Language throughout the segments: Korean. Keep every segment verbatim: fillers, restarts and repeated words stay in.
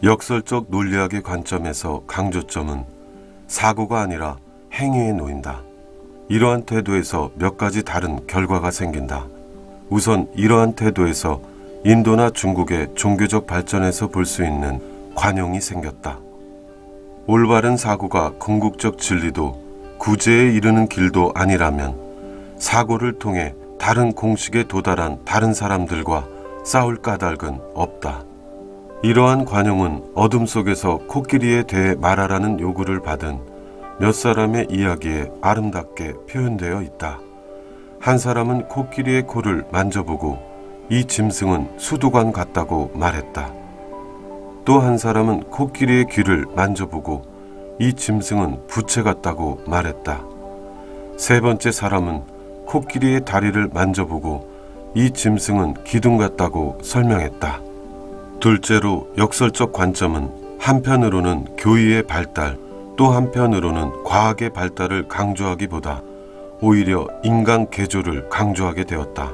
역설적 논리학의 관점에서 강조점은 사고가 아니라 행위에 놓인다. 이러한 태도에서 몇 가지 다른 결과가 생긴다. 우선 이러한 태도에서 인도나 중국의 종교적 발전에서 볼 수 있는 관용이 생겼다. 올바른 사고가 궁극적 진리도 구제에 이르는 길도 아니라면 사고를 통해 다른 공식에 도달한 다른 사람들과 싸울 까닭은 없다. 이러한 관용은 어둠 속에서 코끼리에 대해 말하라는 요구를 받은 몇 사람의 이야기에 아름답게 표현되어 있다. 한 사람은 코끼리의 코를 만져보고 이 짐승은 수도관 같다고 말했다. 또 한 사람은 코끼리의 귀를 만져보고 이 짐승은 부채 같다고 말했다. 세 번째 사람은 코끼리의 다리를 만져보고 이 짐승은 기둥 같다고 설명했다. 둘째로 역설적 관점은 한편으로는 교의의 발달, 또 한편으로는 과학의 발달을 강조하기보다 오히려 인간 개조를 강조하게 되었다.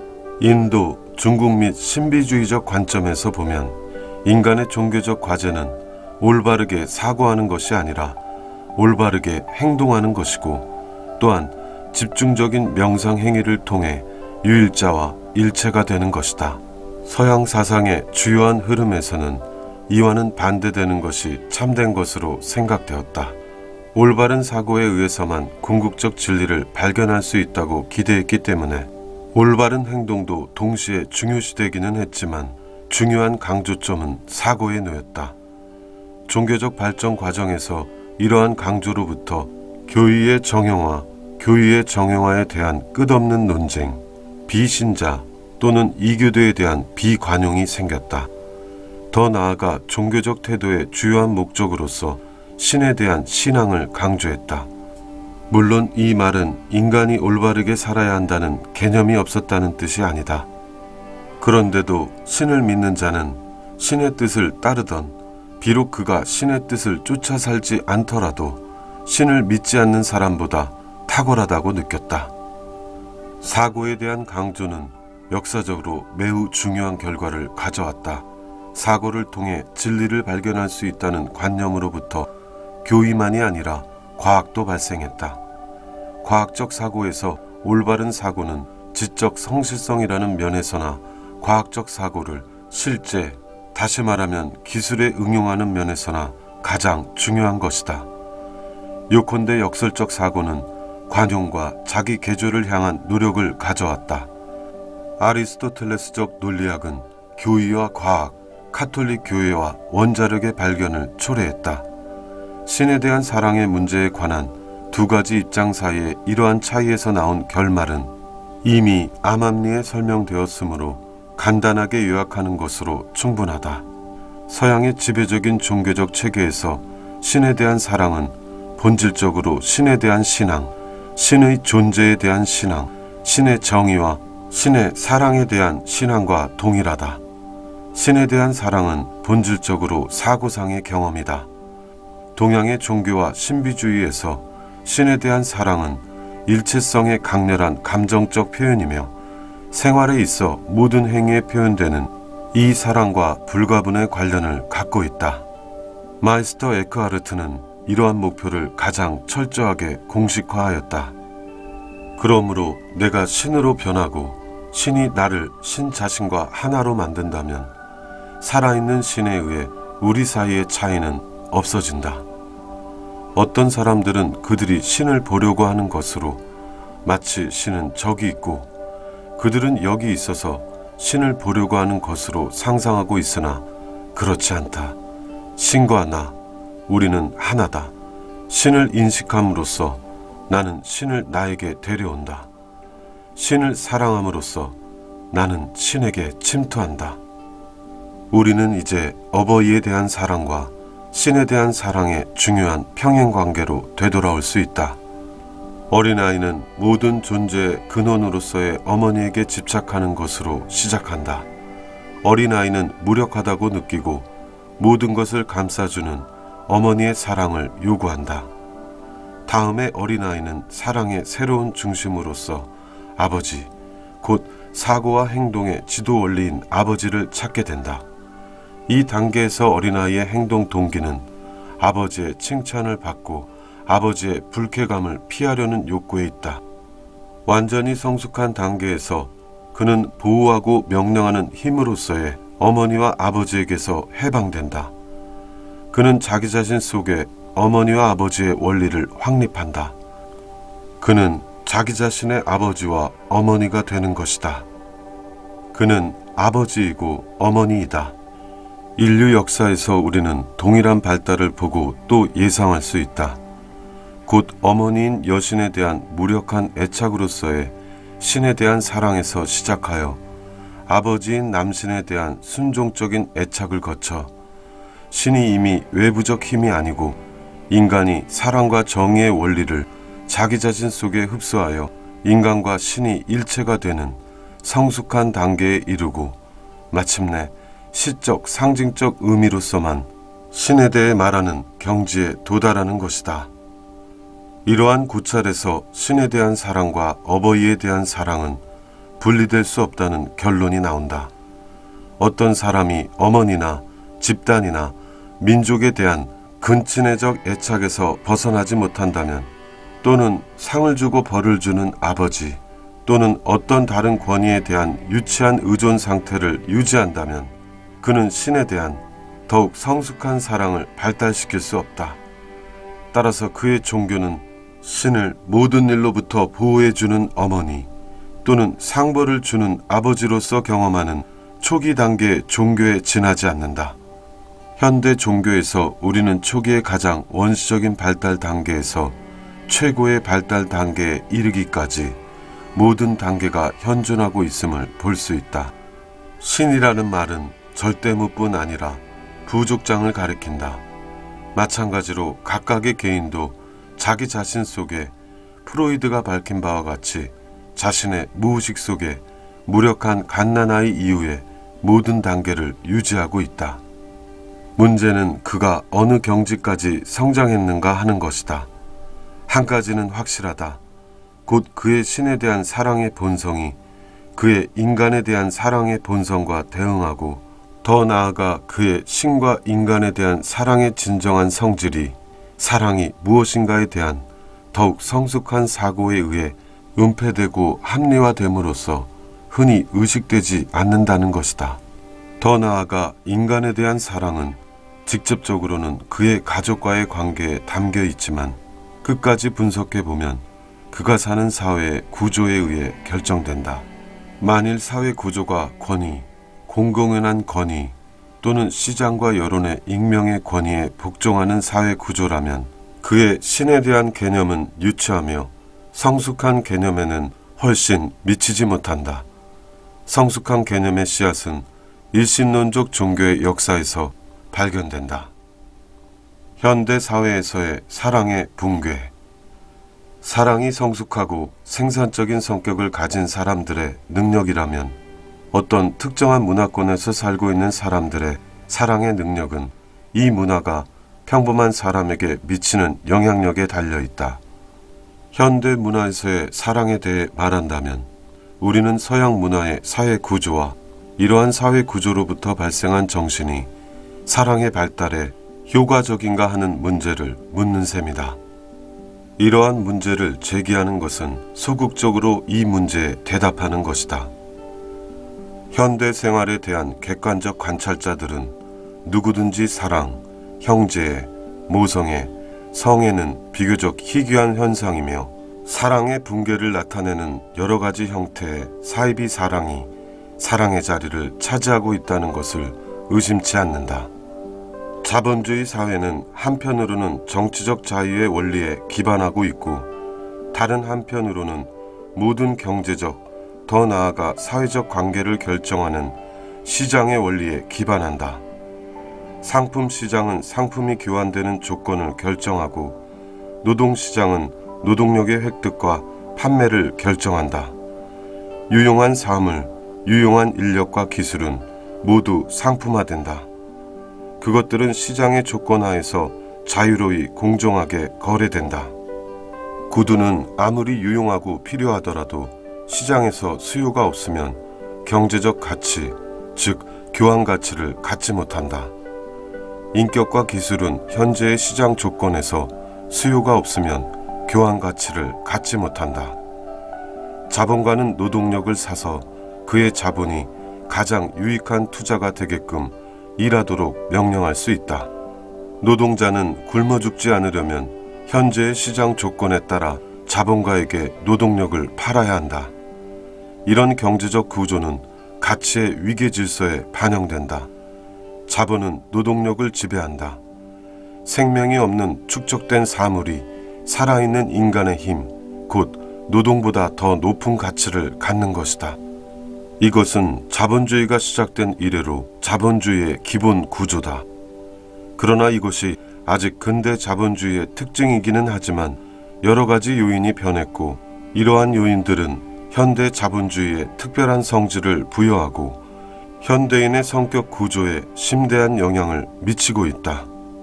인도, 중국 및 신비주의적 관점에서 보면 인간의 종교적 과제는 올바르게 사고하는 것이 아니라 올바르게 행동하는 것이고, 또한 집중적인 명상 행위를 통해 유일자와 일체가 되는 것이다. 서양 사상의 주요한 흐름에서는 이와는 반대되는 것이 참된 것으로 생각되었다. 올바른 사고에 의해서만 궁극적 진리를 발견할 수 있다고 기대했기 때문에 올바른 행동도 동시에 중요시되기는 했지만 중요한 강조점은 사고에 놓였다. 종교적 발전 과정에서 이러한 강조로부터 교의의 정형화, 교의의 정형화에 대한 끝없는 논쟁, 비신자 또는 이교도에 대한 비관용이 생겼다. 더 나아가 종교적 태도의 주요한 목적으로서 신에 대한 신앙을 강조했다. 물론 이 말은 인간이 올바르게 살아야 한다는 개념이 없었다는 뜻이 아니다. 그런데도 신을 믿는 자는 신의 뜻을 따르던, 비록 그가 신의 뜻을 쫓아 살지 않더라도 신을 믿지 않는 사람보다 탁월하다고 느꼈다. 사고에 대한 강조는 역사적으로 매우 중요한 결과를 가져왔다. 사고를 통해 진리를 발견할 수 있다는 관념으로부터 교의만이 아니라 과학도 발생했다. 과학적 사고에서 올바른 사고는 지적 성실성이라는 면에서나 과학적 사고를 실제, 다시 말하면 기술에 응용하는 면에서나 가장 중요한 것이다. 요컨대 역설적 사고는 관용과 자기 개조를 향한 노력을 가져왔다. 아리스토텔레스적 논리학은 교의와 과학, 카톨릭 교회와 원자력의 발견을 초래했다. 신에 대한 사랑의 문제에 관한 두 가지 입장 사이의 이러한 차이에서 나온 결말은 이미 암암리에 설명되었으므로 간단하게 요약하는 것으로 충분하다. 서양의 지배적인 종교적 체계에서 신에 대한 사랑은 본질적으로 신에 대한 신앙, 신의 존재에 대한 신앙, 신의 정의와 신의 사랑에 대한 신앙과 동일하다. 신에 대한 사랑은 본질적으로 사고상의 경험이다. 동양의 종교와 신비주의에서 신에 대한 사랑은 일체성의 강렬한 감정적 표현이며 생활에 있어 모든 행위에 표현되는 이 사랑과 불가분의 관련을 갖고 있다. 마이스터 에크하르트는 이러한 목표를 가장 철저하게 공식화하였다. 그러므로 내가 신으로 변하고 신이 나를 신 자신과 하나로 만든다면 살아있는 신에 의해 우리 사이의 차이는 없어진다. 어떤 사람들은 그들이 신을 보려고 하는 것으로 마치 신은 저기 있고 그들은 여기 있어서 신을 보려고 하는 것으로 상상하고 있으나 그렇지 않다. 신과 나, 우리는 하나다. 신을 인식함으로써 나는 신을 나에게 데려온다. 신을 사랑함으로써 나는 신에게 침투한다. 우리는 이제 어버이에 대한 사랑과 신에 대한 사랑의 중요한 평행관계로 되돌아올 수 있다. 어린아이는 모든 존재의 근원으로서의 어머니에게 집착하는 것으로 시작한다. 어린아이는 무력하다고 느끼고 모든 것을 감싸주는 어머니의 사랑을 요구한다. 다음에 어린아이는 사랑의 새로운 중심으로서 아버지, 곧 사고와 행동의 지도 원리인 아버지를 찾게 된다. 이 단계에서 어린아이의 행동 동기는 아버지의 칭찬을 받고 아버지의 불쾌감을 피하려는 욕구에 있다. 완전히 성숙한 단계에서 그는 보호하고 명령하는 힘으로서의 어머니와 아버지에게서 해방된다. 그는 자기 자신 속에 어머니와 아버지의 원리를 확립한다. 그는 자기 자신의 아버지와 어머니가 되는 것이다. 그는 아버지이고 어머니이다. 인류 역사에서 우리는 동일한 발달을 보고 또 예상할 수 있다. 곧 어머니인 여신에 대한 무력한 애착으로서의 신에 대한 사랑에서 시작하여 아버지인 남신에 대한 순종적인 애착을 거쳐 신이 이미 외부적 힘이 아니고 인간이 사랑과 정의의 원리를 자기 자신 속에 흡수하여 인간과 신이 일체가 되는 성숙한 단계에 이르고 마침내 시적 상징적 의미로서만 신에 대해 말하는 경지에 도달하는 것이다. 이러한 고찰에서 신에 대한 사랑과 어버이에 대한 사랑은 분리될 수 없다는 결론이 나온다. 어떤 사람이 어머니나 집단이나 민족에 대한 근친애적 애착에서 벗어나지 못한다면, 또는 상을 주고 벌을 주는 아버지, 또는 어떤 다른 권위에 대한 유치한 의존 상태를 유지한다면 그는 신에 대한 더욱 성숙한 사랑을 발달시킬 수 없다. 따라서 그의 종교는 신을 모든 일로부터 보호해주는 어머니 또는 상벌을 주는 아버지로서 경험하는 초기 단계의 종교에 지나지 않는다. 현대 종교에서 우리는 초기의 가장 원시적인 발달 단계에서 최고의 발달 단계에 이르기까지 모든 단계가 현존하고 있음을 볼 수 있다. 신이라는 말은 절대무뿐 아니라 부족장을 가리킨다. 마찬가지로 각각의 개인도 자기 자신 속에 프로이드가 밝힌 바와 같이 자신의 무의식 속에 무력한 갓난아이 이후의 모든 단계를 유지하고 있다. 문제는 그가 어느 경지까지 성장했는가 하는 것이다. 한 가지는 확실하다. 곧 그의 신에 대한 사랑의 본성이 그의 인간에 대한 사랑의 본성과 대응하고, 더 나아가 그의 신과 인간에 대한 사랑의 진정한 성질이 사랑이 무엇인가에 대한 더욱 성숙한 사고에 의해 은폐되고 합리화됨으로써 흔히 의식되지 않는다는 것이다. 더 나아가 인간에 대한 사랑은 직접적으로는 그의 가족과의 관계에 담겨 있지만 끝까지 분석해보면 그가 사는 사회의 구조에 의해 결정된다. 만일 사회 구조가 권위, 공공연한 권위 또는 시장과 여론의 익명의 권위에 복종하는 사회 구조라면 그의 신에 대한 개념은 유치하며 성숙한 개념에는 훨씬 미치지 못한다. 성숙한 개념의 씨앗은 일신론적 종교의 역사에서 발견된다. 현대 사회에서의 사랑의 붕괴. 사랑이 성숙하고 생산적인 성격을 가진 사람들의 능력이라면 어떤 특정한 문화권에서 살고 있는 사람들의 사랑의 능력은 이 문화가 평범한 사람에게 미치는 영향력에 달려있다. 현대 문화에서의 사랑에 대해 말한다면 우리는 서양 문화의 사회 구조와 이러한 사회 구조로부터 발생한 정신이 사랑의 발달에 효과적인가 하는 문제를 묻는 셈이다. 이러한 문제를 제기하는 것은 소극적으로 이 문제에 대답하는 것이다. 현대 생활에 대한 객관적 관찰자들은 누구든지 사랑, 형제애, 모성애, 성애는 비교적 희귀한 현상이며 사랑의 붕괴를 나타내는 여러 가지 형태의 사이비 사랑이 사랑의 자리를 차지하고 있다는 것을 의심치 않는다. 자본주의 사회는 한편으로는 정치적 자유의 원리에 기반하고 있고 다른 한편으로는 모든 경제적, 더 나아가 사회적 관계를 결정하는 시장의 원리에 기반한다. 상품 시장은 상품이 교환되는 조건을 결정하고 노동시장은 노동력의 획득과 판매를 결정한다. 유용한 사물, 유용한 인력과 기술은 모두 상품화된다. 그것들은 시장의 조건 하에서 자유로이 공정하게 거래된다. 구두는 아무리 유용하고 필요하더라도 시장에서 수요가 없으면 경제적 가치, 즉 교환 가치를 갖지 못한다. 인격과 기술은 현재의 시장 조건에서 수요가 없으면 교환 가치를 갖지 못한다. 자본가는 노동력을 사서 그의 자본이 가장 유익한 투자가 되게끔 일하도록 명령할 수 있다. 노동자는 굶어 죽지 않으려면 현재의 시장 조건에 따라 자본가에게 노동력을 팔아야 한다. 이런 경제적 구조는 가치의 위계 질서에 반영된다. 자본은 노동력을 지배한다. 생명이 없는 축적된 사물이 살아있는 인간의 힘, 곧 노동보다 더 높은 가치를 갖는 것이다. 이것은 자본주의가 시작된 이래로 자본주의의 기본 구조다. 그러나 이것이 아직 근대 자본주의의 특징이기는 하지만 여러 가지 요인이 변했고, 이러한 요인들은 현대 자본주의에 특별한 성질을 부여하고 현대인의 성격 구조에 심대한 영향을 미치고 있다.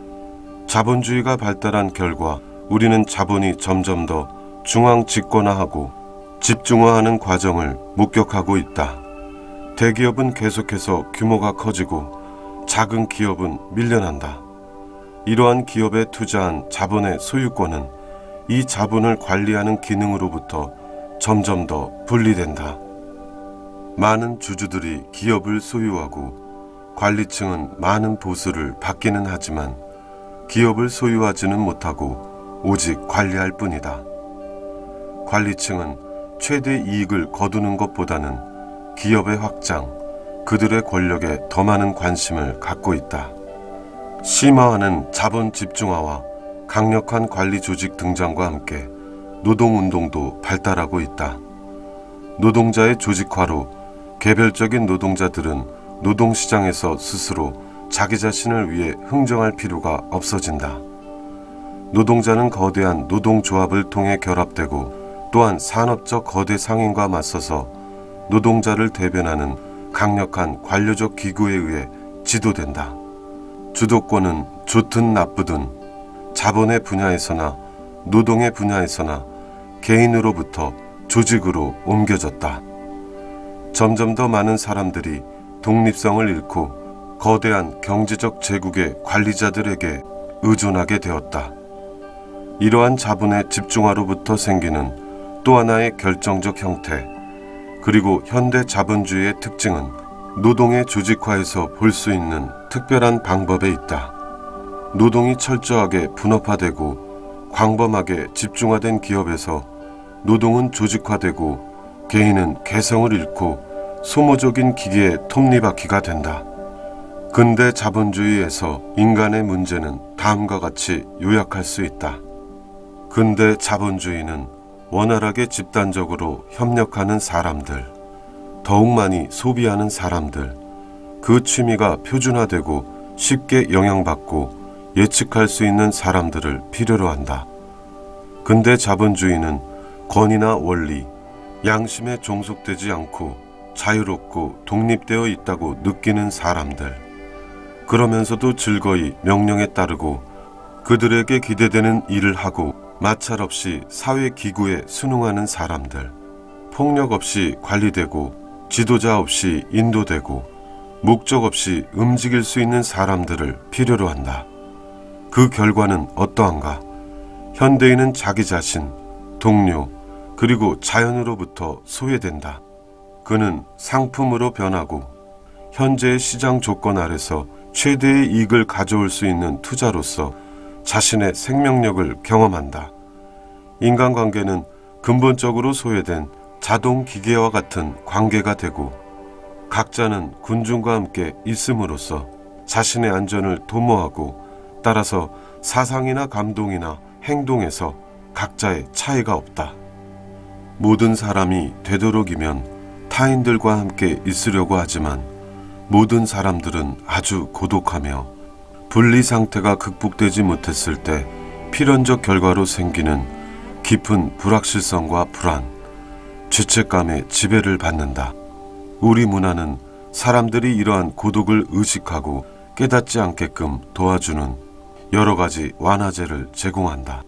자본주의가 발달한 결과 우리는 자본이 점점 더 중앙 집권화하고 집중화하는 과정을 목격하고 있다. 대기업은 계속해서 규모가 커지고 작은 기업은 밀려난다. 이러한 기업에 투자한 자본의 소유권은 이 자본을 관리하는 기능으로부터 점점 더 분리된다. 많은 주주들이 기업을 소유하고 관리층은 많은 보수를 받기는 하지만 기업을 소유하지는 못하고 오직 관리할 뿐이다. 관리층은 최대 이익을 거두는 것보다는 기업의 확장, 그들의 권력에 더 많은 관심을 갖고 있다. 심화하는 자본 집중화와 강력한 관리 조직 등장과 함께 노동운동도 발달하고 있다. 노동자의 조직화로 개별적인 노동자들은 노동시장에서 스스로 자기 자신을 위해 흥정할 필요가 없어진다. 노동자는 거대한 노동조합을 통해 결합되고 또한 산업적 거대 상인과 맞서서 노동자를 대변하는 강력한 관료적 기구에 의해 지도된다. 주도권은 좋든 나쁘든 자본의 분야에서나 노동의 분야에서나 개인으로부터 조직으로 옮겨졌다. 점점 더 많은 사람들이 독립성을 잃고 거대한 경제적 제국의 관리자들에게 의존하게 되었다. 이러한 자본의 집중화로부터 생기는 또 하나의 결정적 형태, 그리고 현대 자본주의의 특징은 노동의 조직화에서 볼 수 있는 특별한 방법에 있다. 노동이 철저하게 분업화되고 광범하게 집중화된 기업에서 노동은 조직화되고 개인은 개성을 잃고 소모적인 기계의 톱니바퀴가 된다. 근대 자본주의에서 인간의 문제는 다음과 같이 요약할 수 있다. 근대 자본주의는 원활하게 집단적으로 협력하는 사람들, 더욱 많이 소비하는 사람들, 그 취미가 표준화되고 쉽게 영향받고 예측할 수 있는 사람들을 필요로 한다. 근대 자본주의는 권위나 원리, 양심에 종속되지 않고 자유롭고 독립되어 있다고 느끼는 사람들, 그러면서도 즐거이 명령에 따르고 그들에게 기대되는 일을 하고 마찰 없이 사회 기구에 순응하는 사람들, 폭력 없이 관리되고 지도자 없이 인도되고 목적 없이 움직일 수 있는 사람들을 필요로 한다. 그 결과는 어떠한가? 현대인은 자기 자신, 동료, 그리고 자연으로부터 소외된다. 그는 상품으로 변하고 현재의 시장 조건 아래서 최대의 이익을 가져올 수 있는 투자로서 자신의 생명력을 경험한다. 인간관계는 근본적으로 소외된 자동 기계와 같은 관계가 되고 각자는 군중과 함께 있음으로써 자신의 안전을 도모하고 따라서 사상이나 감동이나 행동에서 각자의 차이가 없다. 모든 사람이 되도록이면 타인들과 함께 있으려고 하지만 모든 사람들은 아주 고독하며 분리 상태가 극복되지 못했을 때 필연적 결과로 생기는 깊은 불확실성과 불안, 죄책감의 지배를 받는다. 우리 문화는 사람들이 이러한 고독을 의식하고 깨닫지 않게끔 도와주는 여러 가지 완화제를 제공한다.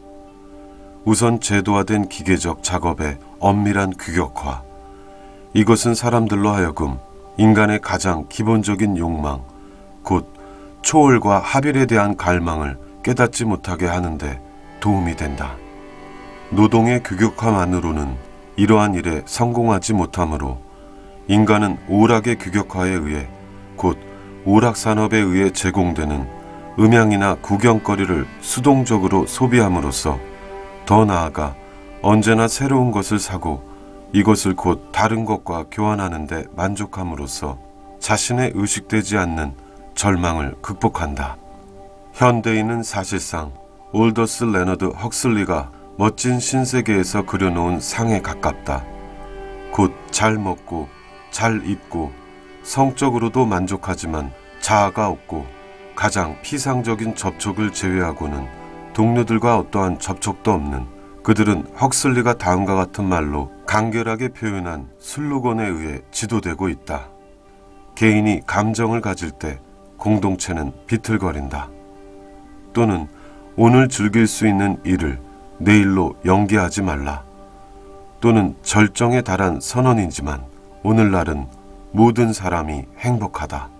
우선 제도화된 기계적 작업의 엄밀한 규격화. 이것은 사람들로 하여금 인간의 가장 기본적인 욕망, 곧 초월과 합일에 대한 갈망을 깨닫지 못하게 하는데 도움이 된다. 노동의 규격화만으로는 이러한 일에 성공하지 못하므로 인간은 오락의 규격화에 의해, 곧 오락산업에 의해 제공되는 음향이나 구경거리를 수동적으로 소비함으로써 더 나아가 언제나 새로운 것을 사고 이것을 곧 다른 것과 교환하는 데 만족함으로써 자신의 의식되지 않는 절망을 극복한다. 현대인은 사실상 올더스 레너드 헉슬리가 멋진 신세계에서 그려놓은 상에 가깝다. 곧 잘 먹고 잘 입고 성적으로도 만족하지만 자아가 없고 가장 피상적인 접촉을 제외하고는 동료들과 어떠한 접촉도 없는 그들은 헉슬리가 다음과 같은 말로 간결하게 표현한 슬로건에 의해 지도되고 있다. 개인이 감정을 가질 때 공동체는 비틀거린다. 또는 오늘 즐길 수 있는 일을 내일로 연기하지 말라. 또는 절정에 달한 선언이지만 오늘날은 모든 사람이 행복하다.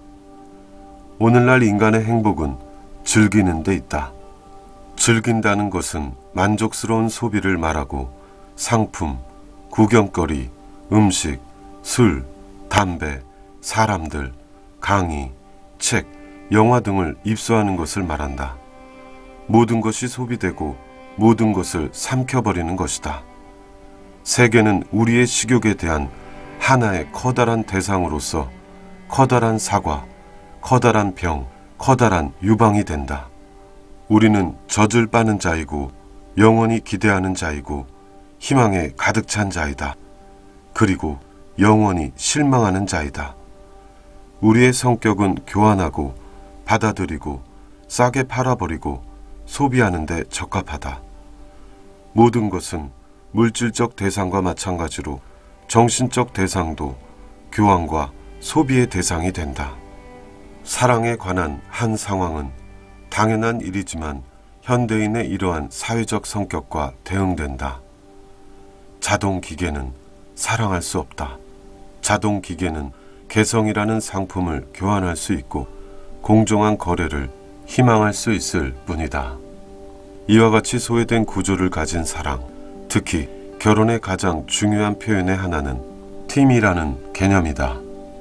오늘날 인간의 행복은 즐기는 데 있다. 즐긴다는 것은 만족스러운 소비를 말하고 상품, 구경거리, 음식, 술, 담배, 사람들, 강의, 책, 영화 등을 입수하는 것을 말한다. 모든 것이 소비되고 모든 것을 삼켜버리는 것이다. 세계는 우리의 식욕에 대한 하나의 커다란 대상으로서 커다란 사과, 커다란 병, 커다란 유방이 된다. 우리는 젖을 빠는 자이고 영원히 기대하는 자이고 희망에 가득 찬 자이다. 그리고 영원히 실망하는 자이다. 우리의 성격은 교환하고 받아들이고 싸게 팔아버리고 소비하는 데 적합하다. 모든 것은 물질적 대상과 마찬가지로 정신적 대상도 교환과 소비의 대상이 된다. 사랑에 관한 한 상황은 당연한 일이지만 현대인의 이러한 사회적 성격과 대응된다. 자동기계는 사랑할 수 없다. 자동기계는 개성이라는 상품을 교환할 수 있고 공정한 거래를 희망할 수 있을 뿐이다. 이와 같이 소외된 구조를 가진 사랑, 특히 결혼의 가장 중요한 표현의 하나는 팀이라는 개념이다.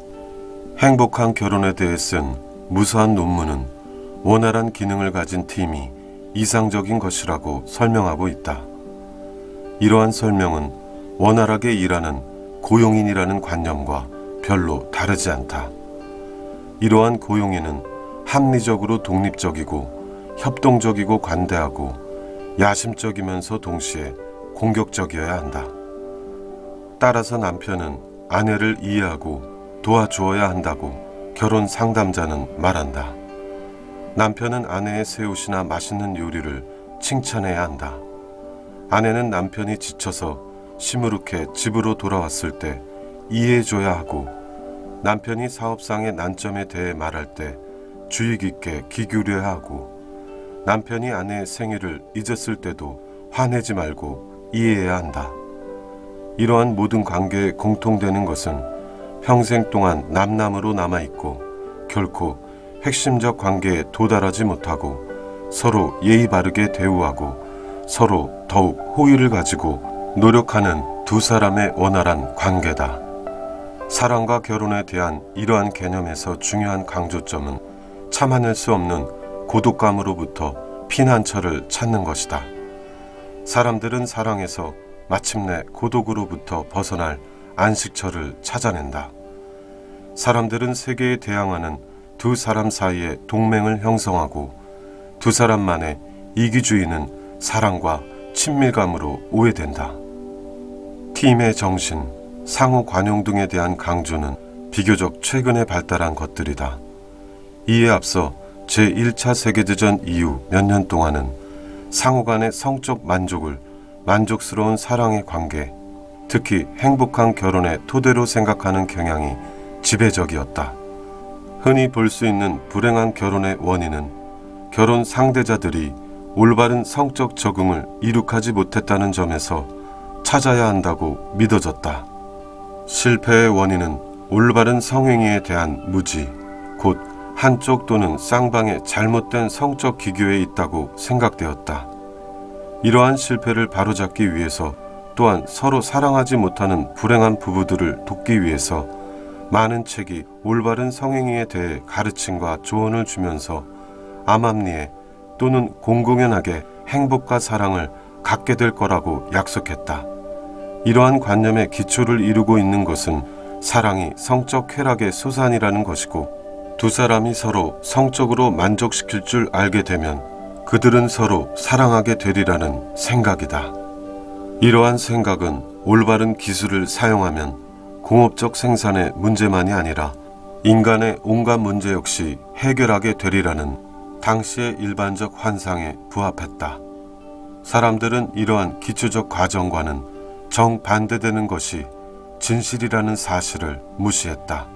행복한 결혼에 대해 쓴 무수한 논문은 원활한 기능을 가진 팀이 이상적인 것이라고 설명하고 있다. 이러한 설명은 원활하게 일하는 고용인이라는 관념과 별로 다르지 않다. 이러한 고용인은 합리적으로 독립적이고 협동적이고 관대하고 야심적이면서 동시에 공격적이어야 한다. 따라서 남편은 아내를 이해하고 도와주어야 한다고 결혼 상담자는 말한다. 남편은 아내의 새 옷이나 맛있는 요리를 칭찬해야 한다. 아내는 남편이 지쳐서 시무룩해 집으로 돌아왔을 때 이해해줘야 하고 남편이 사업상의 난점에 대해 말할 때 주의 깊게 귀 기울여야 하고 남편이 아내의 생일을 잊었을 때도 화내지 말고 이해해야 한다. 이러한 모든 관계에 공통되는 것은 평생 동안 남남으로 남아있고 결코 핵심적 관계에 도달하지 못하고 서로 예의 바르게 대우하고 서로 더욱 호의를 가지고 노력하는 두 사람의 원활한 관계다. 사랑과 결혼에 대한 이러한 개념에서 중요한 강조점은 참아낼 수 없는 고독감으로부터 피난처를 찾는 것이다. 사람들은 사랑에서 마침내 고독으로부터 벗어날 안식처를 찾아낸다. 사람들은 세계에 대항하는 두 사람 사이에 동맹을 형성하고 두 사람만의 이기주의는 사랑과 친밀감으로 오해된다. 팀의 정신, 상호 관용 등에 대한 강조는 비교적 최근에 발달한 것들이다. 이에 앞서 제일 차 세계대전 이후 몇 년 동안은 상호 간의 성적 만족을 만족스러운 사랑의 관계, 특히 행복한 결혼의 토대로 생각하는 경향이 지배적이었다. 흔히 볼 수 있는 불행한 결혼의 원인은 결혼 상대자들이 올바른 성적 적응을 이룩하지 못했다는 점에서 찾아야 한다고 믿어졌다. 실패의 원인은 올바른 성행위에 대한 무지, 곧 한쪽 또는 쌍방의 잘못된 성적 기교에 있다고 생각되었다. 이러한 실패를 바로잡기 위해서 또한 서로 사랑하지 못하는 불행한 부부들을 돕기 위해서 많은 책이 올바른 성행위에 대해 가르침과 조언을 주면서 암암리에 또는 공공연하게 행복과 사랑을 갖게 될 거라고 약속했다. 이러한 관념의 기초를 이루고 있는 것은 사랑이 성적 쾌락의 소산이라는 것이고, 두 사람이 서로 성적으로 만족시킬 줄 알게 되면 그들은 서로 사랑하게 되리라는 생각이다. 이러한 생각은 올바른 기술을 사용하면 공업적 생산의 문제만이 아니라 인간의 온갖 문제 역시 해결하게 되리라는 당시의 일반적 환상에 부합했다. 사람들은 이러한 기초적 과정과는 정반대되는 것이 진실이라는 사실을 무시했다.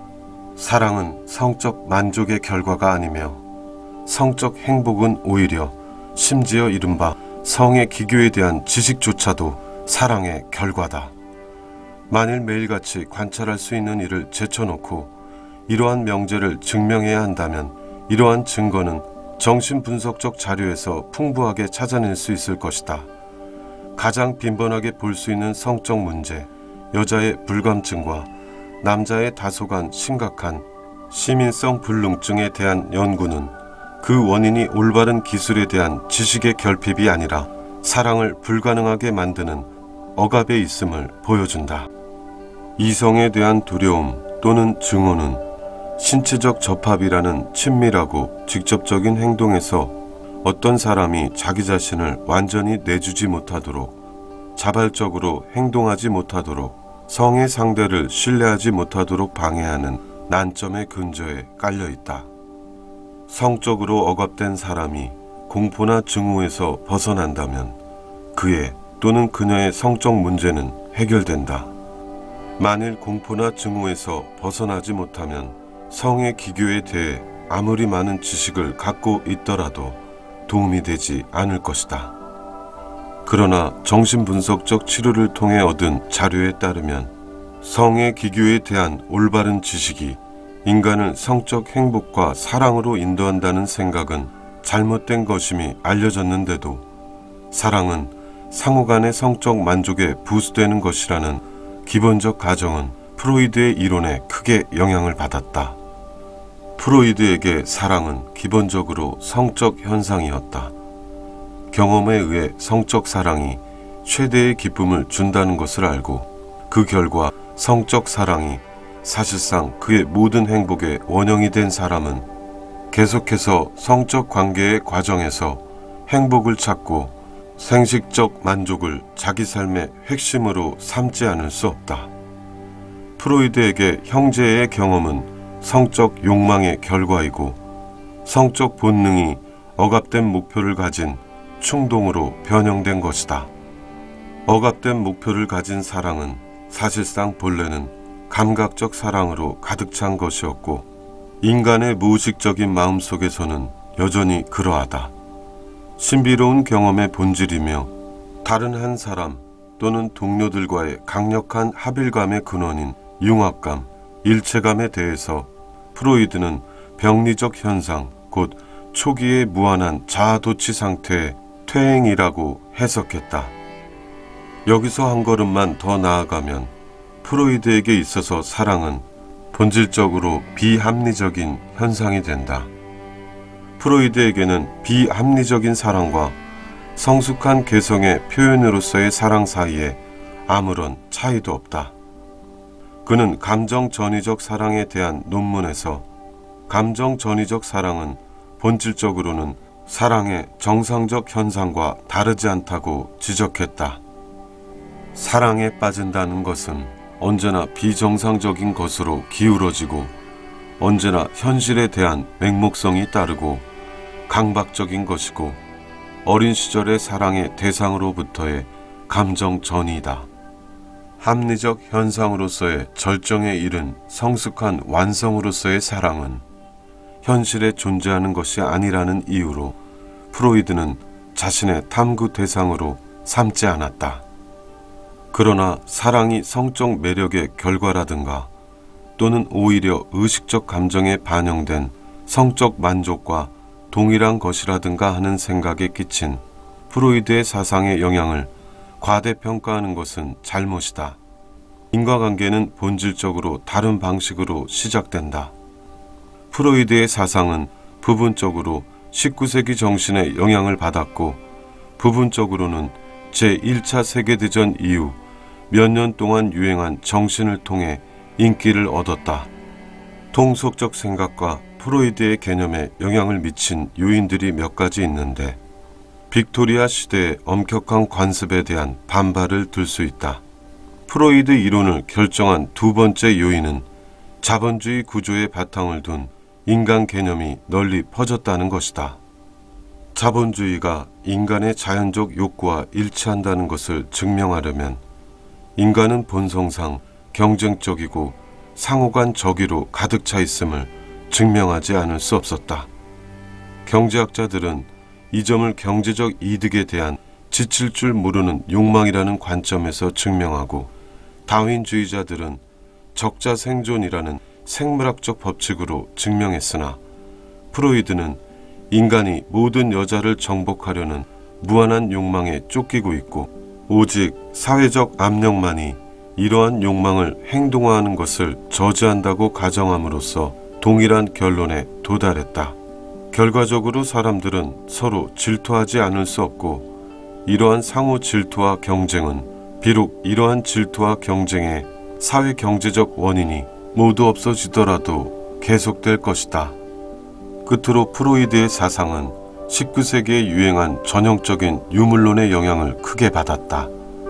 사랑은 성적 만족의 결과가 아니며 성적 행복은 오히려 심지어 이른바 성의 기교에 대한 지식조차도 사랑의 결과다. 만일 매일같이 관찰할 수 있는 일을 제쳐놓고 이러한 명제를 증명해야 한다면 이러한 증거는 정신분석적 자료에서 풍부하게 찾아낼 수 있을 것이다. 가장 빈번하게 볼 수 있는 성적 문제, 여자의 불감증과 남자의 다소간 심각한 시민성 불능증에 대한 연구는 그 원인이 올바른 기술에 대한 지식의 결핍이 아니라 사랑을 불가능하게 만드는 억압에 있음을 보여준다. 이성에 대한 두려움 또는 증오는 신체적 접합이라는 친밀하고 직접적인 행동에서 어떤 사람이 자기 자신을 완전히 내주지 못하도록, 자발적으로 행동하지 못하도록, 성의 상대를 신뢰하지 못하도록 방해하는 난점의 근저에 깔려 있다. 성적으로 억압된 사람이 공포나 증오에서 벗어난다면 그의 또는 그녀의 성적 문제는 해결된다. 만일 공포나 증오에서 벗어나지 못하면 성의 기교에 대해 아무리 많은 지식을 갖고 있더라도 도움이 되지 않을 것이다. 그러나 정신분석적 치료를 통해 얻은 자료에 따르면 성의 기교에 대한 올바른 지식이 인간을 성적 행복과 사랑으로 인도한다는 생각은 잘못된 것임이 알려졌는데도 사랑은 상호간의 성적 만족에 부수되는 것이라는 기본적 가정은 프로이드의 이론에 크게 영향을 받았다. 프로이드에게 사랑은 기본적으로 성적 현상이었다. 경험에 의해 성적 사랑이 최대의 기쁨을 준다는 것을 알고 그 결과 성적 사랑이 사실상 그의 모든 행복의 원형이 된 사람은 계속해서 성적 관계의 과정에서 행복을 찾고 생식적 만족을 자기 삶의 핵심으로 삼지 않을 수 없다. 프로이드에게 형제의 경험은 성적 욕망의 결과이고 성적 본능이 억압된 목표를 가진 충동으로 변형된 것이다. 억압된 목표를 가진 사랑은 사실상 본래는 감각적 사랑으로 가득 찬 것이었고 인간의 무의식적인 마음속에서는 여전히 그러하다. 신비로운 경험의 본질이며 다른 한 사람 또는 동료들과의 강력한 합일감의 근원인 융합감, 일체감에 대해서 프로이드는 병리적 현상, 곧 초기의 무한한 자아도취 상태의 퇴행이라고 해석했다. 여기서 한 걸음만 더 나아가면 프로이드에게 있어서 사랑은 본질적으로 비합리적인 현상이 된다. 프로이드에게는 비합리적인 사랑과 성숙한 개성의 표현으로서의 사랑 사이에 아무런 차이도 없다. 그는 감정 전이적 사랑에 대한 논문에서 감정 전이적 사랑은 본질적으로는 사랑의 정상적 현상과 다르지 않다고 지적했다. 사랑에 빠진다는 것은 언제나 비정상적인 것으로 기울어지고 언제나 현실에 대한 맹목성이 따르고 강박적인 것이고 어린 시절의 사랑의 대상으로부터의 감정 전이다. 합리적 현상으로서의 절정에 이른 성숙한 완성으로서의 사랑은 현실에 존재하는 것이 아니라는 이유로 프로이드는 자신의 탐구 대상으로 삼지 않았다. 그러나 사랑이 성적 매력의 결과라든가 또는 오히려 의식적 감정에 반영된 성적 만족과 동일한 것이라든가 하는 생각에 끼친 프로이드의 사상의 영향을 과대평가하는 것은 잘못이다. 인과관계는 본질적으로 다른 방식으로 시작된다. 프로이드의 사상은 부분적으로 십구 세기 정신의 영향을 받았고 부분적으로는 제일 차 세계대전 이후 몇 년 동안 유행한 정신을 통해 인기를 얻었다. 통속적 생각과 프로이드의 개념에 영향을 미친 요인들이 몇 가지 있는데 빅토리아 시대의 엄격한 관습에 대한 반발을 들 수 있다. 프로이드 이론을 결정한 두 번째 요인은 자본주의 구조의 바탕을 둔 인간 개념이 널리 퍼졌다는 것이다. 자본주의가 인간의 자연적 욕구와 일치한다는 것을 증명하려면 인간은 본성상 경쟁적이고 상호간 적의로 가득 차 있음을 증명하지 않을 수 없었다. 경제학자들은 이 점을 경제적 이득에 대한 지칠 줄 모르는 욕망이라는 관점에서 증명하고 다윈주의자들은 적자 생존이라는 생물학적 법칙으로 증명했으나 프로이드는 인간이 모든 여자를 정복하려는 무한한 욕망에 쫓기고 있고 오직 사회적 압력만이 이러한 욕망을 행동화하는 것을 저지한다고 가정함으로써 동일한 결론에 도달했다. 결과적으로 사람들은 서로 질투하지 않을 수 없고 이러한 상호 질투와 경쟁은 비록 이러한 질투와 경쟁의 사회 경제적 원인이 모두 없어지더라도 계속될 것이다. 끝으로 프로이드의 사상은 십구 세기에 유행한 전형적인 유물론의 영향을 크게 받았다.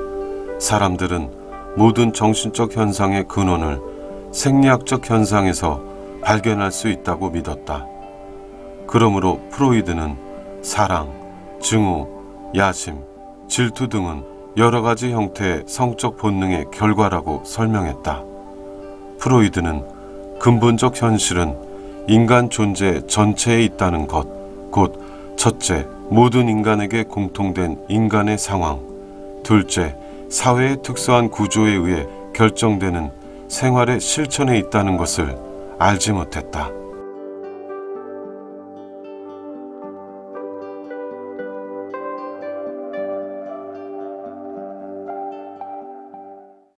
사람들은 모든 정신적 현상의 근원을 생리학적 현상에서 발견할 수 있다고 믿었다. 그러므로 프로이드는 사랑, 증오, 야심, 질투 등은 여러 가지 형태의 성적 본능의 결과라고 설명했다. 프로이드는 근본적 현실은 인간 존재 전체에 있다는 것, 곧 첫째, 모든 인간에게 공통된 인간의 상황, 둘째, 사회의 특수한 구조에 의해 결정되는 생활의 실천에 있다는 것을 알지 못했다.